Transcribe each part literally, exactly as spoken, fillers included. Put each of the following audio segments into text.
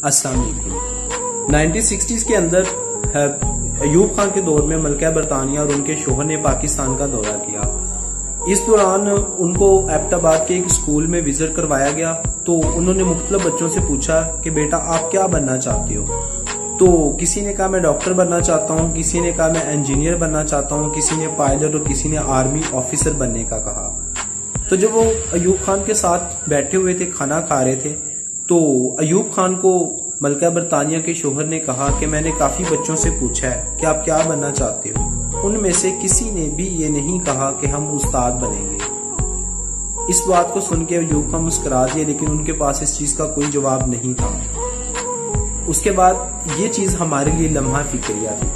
अस्सलाम वालेकुम। Nineteen sixties के अंदर अयूब खान के दौर में मलका बरतानिया और उनके शोहर ने पाकिस्तान का दौरा किया। इस दौरान उनको एबटाबाद के एक स्कूल में विजिट करवाया गया। तो उन्होंने मुख्तलिफ बच्चों से पूछा कि बेटा आप क्या बनना चाहते हो। तो किसी ने कहा मैं डॉक्टर बनना चाहता हूँ, किसी ने कहा मैं इंजीनियर बनना चाहता हूँ, किसी ने पायलट और किसी ने आर्मी ऑफिसर बनने का कहा। तो जब वो अयूब खान के साथ बैठे हुए थे, खाना खा रहे थे, तो अयूब खान को मलका बरतानिया के शोहर ने कहा कि मैंने काफी बच्चों से पूछा है कि आप क्या बनना चाहते हो। उनमें से किसी ने भी ये नहीं कहा कि हम उस्ताद बनेंगे। इस बात को सुन के अयूब खान मुस्कुरा दिए, लेकिन उनके पास इस चीज का कोई जवाब नहीं था। उसके बाद ये चीज हमारे लिए लम्हा फिक्रिया थी।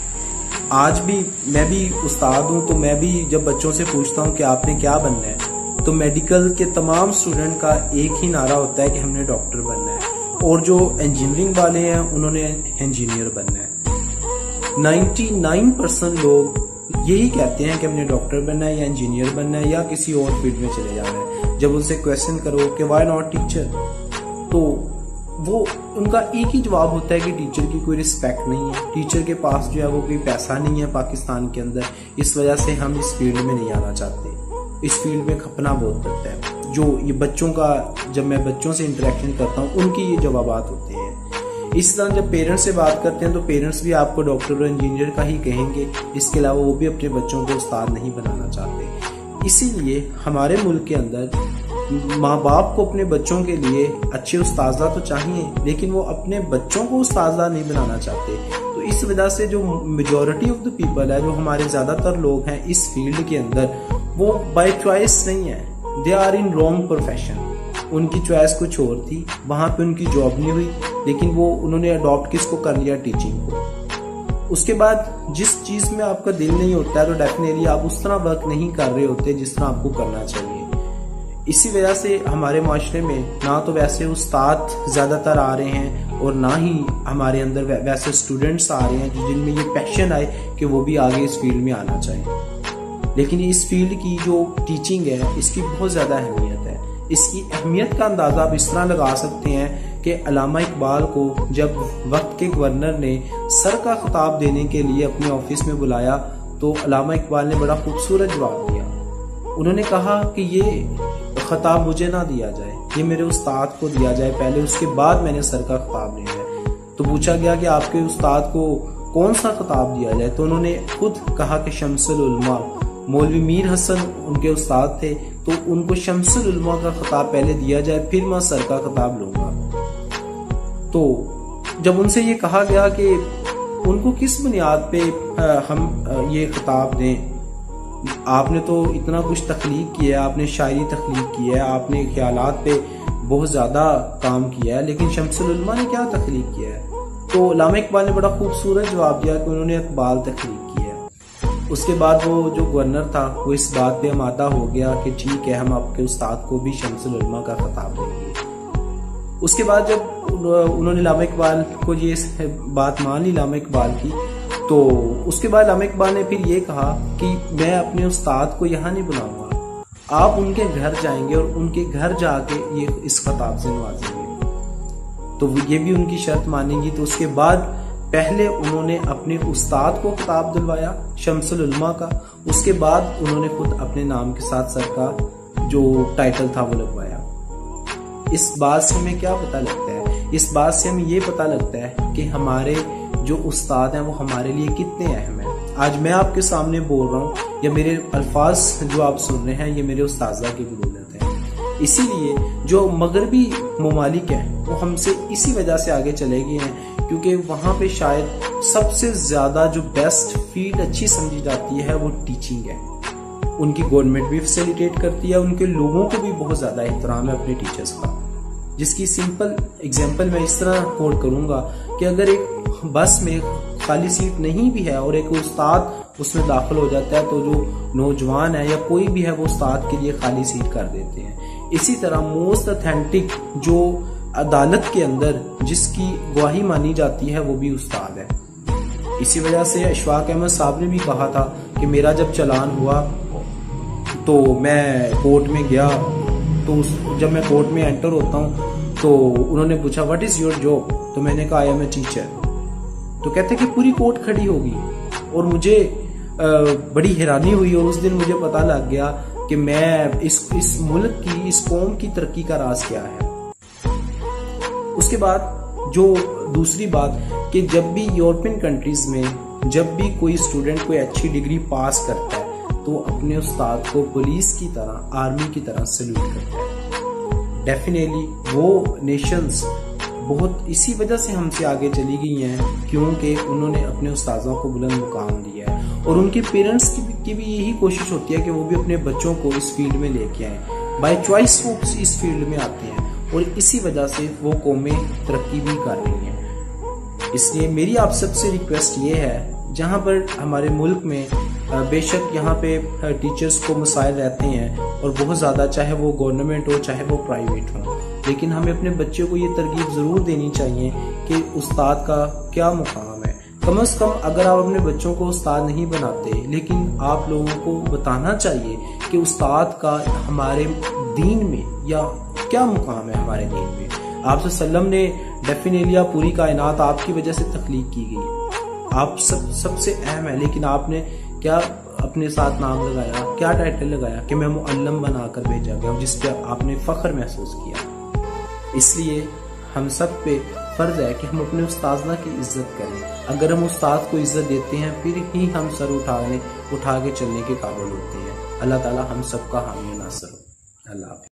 आज भी मैं भी उस्ताद हूं, तो मैं भी जब बच्चों से पूछता हूं कि आपने क्या बनना है, तो मेडिकल के तमाम स्टूडेंट का एक ही नारा होता है कि हमने डॉक्टर बनना है, और जो इंजीनियरिंग वाले हैं उन्होंने इंजीनियर बनना है। निन्यानवे परसेंट लोग यही कहते हैं कि हमने डॉक्टर बनना है या इंजीनियर बनना है या किसी और फील्ड में चले जाना है। जब उनसे क्वेश्चन करो कि व्हाई नॉट टीचर, तो वो उनका एक ही जवाब होता है कि टीचर की कोई रिस्पेक्ट नहीं है, टीचर के पास जो है वो कोई पैसा नहीं है पाकिस्तान के अंदर, इस वजह से हम इस फील्ड में नहीं आना चाहते। इस फील्ड में खपना बहुत पड़ता है। जो ये बच्चों का, जब मैं बच्चों से इंटरेक्शन करता हूँ, उनकी ये जवाबात होते हैं। इस तरह जब पेरेंट्स से बात करते हैं तो पेरेंट्स भी आपको डॉक्टर और इंजीनियर का ही कहेंगे, इसके अलावा वो भी अपने बच्चों को उस्ताद नहीं बनाना चाहते। इसीलिए हमारे मुल्क के अंदर माँ बाप को अपने बच्चों के लिए अच्छे उस्तादा तो चाहिए, लेकिन वो अपने बच्चों को उस्तादा नहीं बनाना चाहते। तो इस वजह से जो मेजॉरिटी ऑफ द पीपल है, जो हमारे ज्यादातर लोग हैं इस फील्ड के अंदर, वो बाय चॉइस नहीं है, they are in wrong profession. उनकी चॉइस कुछ और थी, वहां पे उनकी जॉब नहीं हुई, लेकिन वो उन्होंने अडॉप्ट किसको कर लिया, टीचिंग को। उसके बाद जिस चीज में आपका दिल नहीं होता है, तो डेफिनेटली आप उस तरह वर्क नहीं कर रहे होते जिस तरह आपको करना चाहिए। इसी वजह से हमारे माशरे में ना तो वैसे उस्ताद ज्यादातर आ रहे हैं, और ना ही हमारे अंदर वैसे स्टूडेंट्स आ रहे हैं जिनमें ये पैशन आए कि वो भी आगे इस फील्ड में आना चाहिए। लेकिन इस फील्ड की जो टीचिंग है, इसकी बहुत ज्यादा अहमियत है। इसकी अहमियत का अंदाजा आप इस तरह लगा सकते हैं कि अल्लामा इकबाल को जब वक्त के गवर्नर ने सर का खिताब देने के लिए अपने ऑफिस में बुलाया, तो अल्लामा इकबाल ने बड़ा खूबसूरत जवाब दिया। उन्होंने कहा कि ये खिताब मुझे ना दिया जाए, ये मेरे उस्ताद को दिया जाए पहले, उसके बाद मैंने सर का खिताब लेना है। तो पूछा गया कि आपके उस्ताद को कौन सा खिताब दिया जाए, तो उन्होंने खुद कहा कि शम्सुल उलमा, मौलवी मीर हसन उनके उस्ताद थे, तो उनको शम्सुल उलमा का खिताब पहले दिया जाए, फिर मैं सर का खिताब लूंगा। तो जब उनसे ये कहा गया कि उनको किस बुनियाद पे हम ये खिताब दें, आपने तो इतना कुछ तख्लीक किया है, आपने शायरी तख्लीक की है, आपने ख्यालात पे बहुत ज्यादा काम किया है, लेकिन शम्सुल उलमा ने क्या तख्लीक किया है। तो अल्लामा इकबाल ने बड़ा खूबसूरत जवाब दिया कि उन्होंने इकबाल तख्लीक किया है। उसके बाद वो जो गवर्नर था वो इस बात पे आमादा हो गया कि ठीक है, हम आपके उस्ताद को भी शम्सुल उलमा का खिताब देंगे। उसके बाद जब उन्होंने अल्लामा इकबाल को ये बात मान ली अल्लामा इकबाल की, तो उसके बाद अल्लामा इकबाल ने फिर ये कहा कि मैं अपने उस्ताद को यहाँ नहीं बुलाऊंगा, आप उनके घर जाएंगे और उनके घर जाके ये इस खिताब से नवाजेंगे। तो ये भी उनकी शर्त मानेंगी। तो उसके बाद पहले उन्होंने अपने उस्ताद को खिताब दिलवाया शम्सुल उलमा का, उसके बाद उन्होंने खुद अपने नाम के साथ सर का जो टाइटल था वो लगवाया। इस बात से हमें क्या पता लगता है, इस बात से हमें ये पता लगता है कि हमारे जो उस्ताद हैं वो हमारे लिए कितने अहम हैं। आज मैं आपके सामने बोल रहा हूँ, या मेरे अल्फाज जो आप सुन रहे हैं, ये मेरे उस्तादा की बदौलत है। इसीलिए जो मगरबी ममालिक हैं वो हमसे इसी वजह से आगे चले गए हैं, क्योंकि वहां पे शायद सबसे ज्यादा जो बेस्ट फील्ड अच्छी समझी जाती है वो टीचिंग है। उनकी गवर्नमेंट भी फैसिलिटेट करती है, उनके लोगों को भी बहुत ज्यादा एहतराम है अपने टीचर्स का। जिसकी सिंपल एग्जांपल मैं इस तरह कोट करूंगा कि अगर एक बस में खाली सीट नहीं भी है और एक उस्ताद उसमें दाखिल हो जाता है, तो जो नौजवान है या कोई भी है वो उस्ताद के लिए खाली सीट कर देते हैं। इसी तरह मोस्ट ऑथेंटिक जो अदालत के अंदर जिसकी गवाही मानी जाती है वो भी उस्ताद है। इसी वजह से अशफाक अहमद साहब ने भी कहा था कि मेरा जब चलान हुआ तो मैं कोर्ट में गया, तो जब मैं कोर्ट में एंटर होता हूँ तो उन्होंने पूछा व्हाट इज योर जॉब, तो मैंने कहा आई एम ए टीचर। तो कहते कि पूरी कोर्ट खड़ी होगी और मुझे बड़ी हैरानी हुई और उस दिन मुझे पता लग गया कि मैं इस इस मुल्क की, इस कौम की तरक्की का राज क्या है। उसके बाद जो दूसरी बात कि जब भी यूरोपियन कंट्रीज में जब भी कोई स्टूडेंट कोई अच्छी डिग्री पास करता है तो अपने उस्ताद को पुलिस की तरह, आर्मी की तरह सल्यूट करता है। डेफिनेटली वो नेशंस बहुत इसी वजह से हमसे आगे चली गई हैं क्योंकि उन्होंने अपने उस्तादों को बुलंद मुकाम दिया है और उनके पेरेंट्स की भी, की भी यही कोशिश होती है कि वो भी अपने बच्चों को इस फील्ड में लेके आए। बाय चॉइस वो इस फील्ड में आते हैं और इसी वजह से वो कौमें तरक्की भी कर रही हैं। इसलिए मेरी आप सबसे रिक्वेस्ट ये है, जहाँ पर हमारे मुल्क में बेशक यहाँ पे टीचर्स को मसाइल रहते हैं और बहुत ज़्यादा, चाहे वो गवर्नमेंट हो चाहे वो प्राइवेट हो, लेकिन हमें अपने बच्चों को ये तरगीब ज़रूर देनी चाहिए कि उस्ताद का क्या मुकाम है। कम से कम अगर आप अपने बच्चों को उस्ताद नहीं बनाते, लेकिन आप लोगों को बताना चाहिए कि उस्ताद का हमारे दीन में या क्या मुकाम है हमारे दीन में। आप सल्लम ने डेफिनेटली पूरी कायनात आपकी वजह से तख्लीक की गई, आप सब सबसे अहम है, लेकिन आपने क्या अपने साथ नाम लगाया, क्या टाइटल लगाया कि मैं मुअल्लम बनाकर भेजा गया, जिस पे आपने फख्र महसूस किया। इसलिए हम सब पे फर्ज है कि हम अपने उस्ताद की इज्जत करें। अगर हम उस्ताद को इज्जत देते हैं फिर ही हम सर उठाने उठा के चलने के काबिल होते हैं। अल्लाह ताला हम सबका हामी नासर हो। अल्लाह।